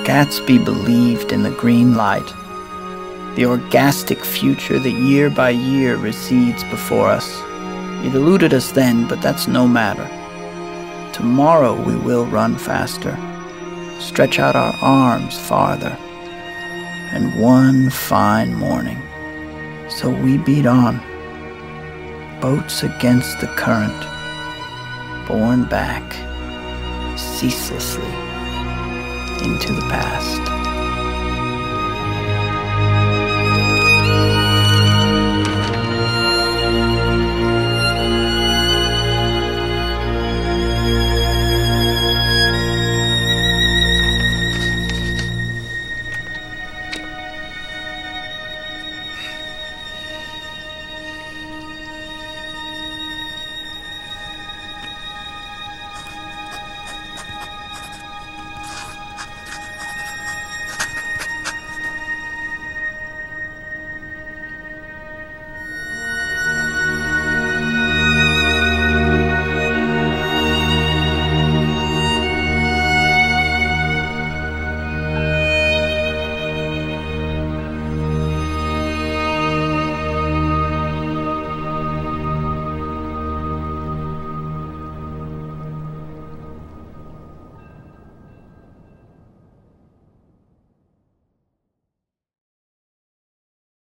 Gatsby believed in the green light, the orgastic future that year by year recedes before us. It eluded us then, but that's no matter. Tomorrow we will run faster, stretch out our arms farther, and one fine morning, so we beat on, boats against the current, borne back ceaselessly into the past.